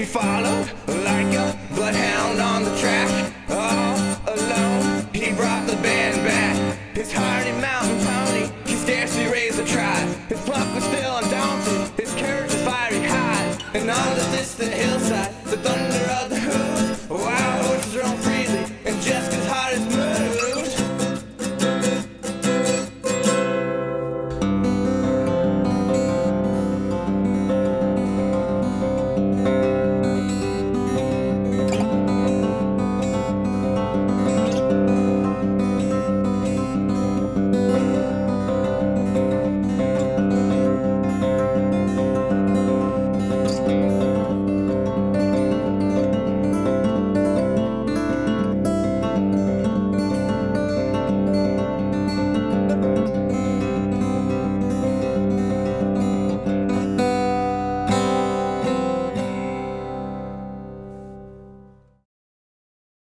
followed like a bloodhound on the track. All alone, he brought the band back. His hardy mountain pony, he scarcely raised a trot. His pluck was still undaunted, his courage was fiery high. And on the distant hillside, the thunder of the hooves